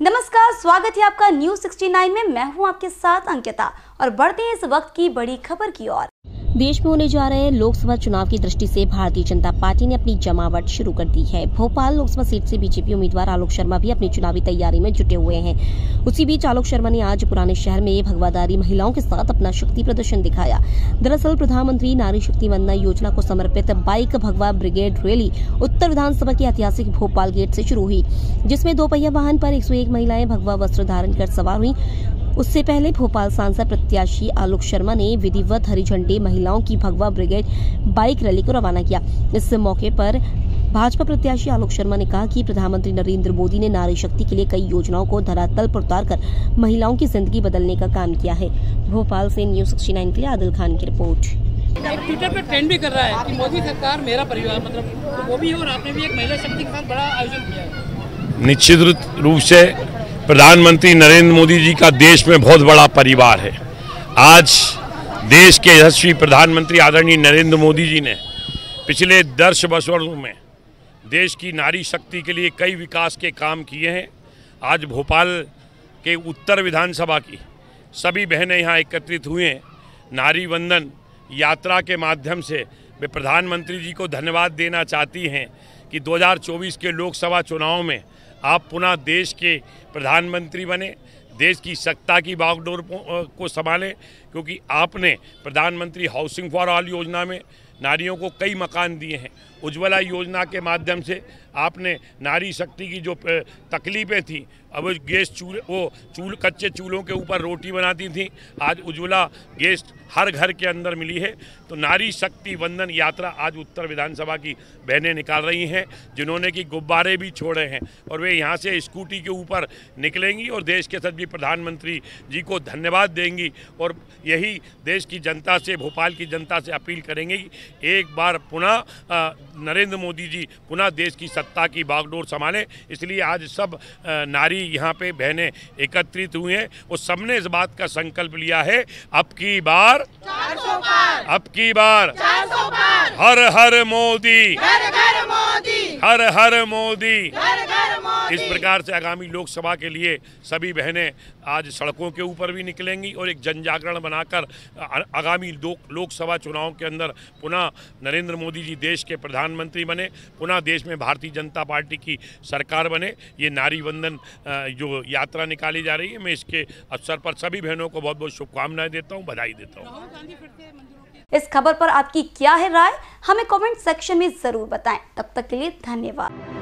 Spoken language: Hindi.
नमस्कार, स्वागत है आपका न्यूज 69 में। मैं हूं आपके साथ अंकिता और बढ़ते हैं इस वक्त की बड़ी खबर की ओर। देश में होने जा रहे लोकसभा चुनाव की दृष्टि से भारतीय जनता पार्टी ने अपनी जमावट शुरू कर दी है। भोपाल लोकसभा सीट से बीजेपी उम्मीदवार आलोक शर्मा भी अपनी चुनावी तैयारी में जुटे हुए हैं। उसी बीच आलोक शर्मा ने आज पुराने शहर में भगवाधारी महिलाओं के साथ अपना शक्ति प्रदर्शन दिखाया। दरअसल प्रधानमंत्री नारी शक्ति वंदना योजना को समर्पित बाइक भगवा ब्रिगेड रैली उत्तर विधानसभा के ऐतिहासिक भोपाल गेट से शुरू हुई, जिसमें 2 पहिया वाहन पर 101 महिलाएं भगवा वस्त्र धारण कर सवार हुई। उससे पहले भोपाल सांसद प्रत्याशी आलोक शर्मा ने विधिवत हरी झंडी महिलाओं की भगवा ब्रिगेड बाइक रैली को रवाना किया। इस मौके पर भाजपा प्रत्याशी आलोक शर्मा ने कहा कि प्रधानमंत्री नरेंद्र मोदी ने नारी शक्ति के लिए कई योजनाओं को धरातल पर उतारकर महिलाओं की जिंदगी बदलने का काम किया है। भोपाल से न्यूज 69 के लिए आदिल खान की रिपोर्ट। ट्विटर पे ट्रेंड भी कर रहा है कि मोदी सरकार मेरा परिवार, मतलब तो वो भी है और आपने भी एक महिला शक्ति के साथ बड़ा आयोजन किया है। निश्चित रूप से प्रधानमंत्री नरेंद्र मोदी जी का देश में बहुत बड़ा परिवार है। आज देश के यशस्वी प्रधानमंत्री आदरणीय नरेंद्र मोदी जी ने पिछले 10 वर्षों में देश की नारी शक्ति के लिए कई विकास के काम किए हैं। आज भोपाल के उत्तर विधानसभा की सभी बहनें यहाँ एकत्रित हुए हैं। नारी वंदन यात्रा के माध्यम से वे प्रधानमंत्री जी को धन्यवाद देना चाहती हैं कि 2024 के लोकसभा चुनाव में आप पुनः देश के प्रधानमंत्री बने, देश की सत्ता की बागडोर को संभालें, क्योंकि आपने प्रधानमंत्री हाउसिंग फॉर ऑल योजना में नारियों को कई मकान दिए हैं। उज्ज्वला योजना के माध्यम से आपने नारी शक्ति की जो तकलीफ़ें थी, अब गैस कच्चे चूल्हों के ऊपर रोटी बनाती थी, आज उज्ज्वला गैस हर घर के अंदर मिली है। तो नारी शक्ति वंदन यात्रा आज उत्तर विधानसभा की बहनें निकाल रही हैं, जिन्होंने कि गुब्बारे भी छोड़े हैं और वे यहाँ से स्कूटी के ऊपर निकलेंगी और देश के सभी प्रधानमंत्री जी को धन्यवाद देंगी और यही देश की जनता से, भोपाल की जनता से अपील करेंगे कि एक बार पुनः नरेंद्र मोदी जी पुनः देश की सत्ता की बागडोर संभालें। इसलिए आज सब नारी यहाँ पे बहनें एकत्रित हुए हैं और सबने इस बात का संकल्प लिया है, अब की बार 400 पार, अब की बार 400 पार, हर हर मोदी, घर घर मोदी, हर हर मोदी। घर घर मोदी। इस प्रकार से आगामी लोकसभा के लिए सभी बहनें आज सड़कों के ऊपर भी निकलेंगी और एक जन जागरण बनाकर आगामी लोकसभा चुनाव के अंदर पुनः नरेंद्र मोदी जी देश के प्रधानमंत्री बने, पुनः देश में भारतीय जनता पार्टी की सरकार बने। ये नारी वंदन जो यात्रा निकाली जा रही है, मैं इसके अवसर पर सभी बहनों को बहुत बहुत शुभकामनाएं देता हूँ, बधाई देता हूँ। इस खबर पर आपकी क्या है राय, हमें कमेंट सेक्शन में जरूर बताएं। तब तक के लिए धन्यवाद।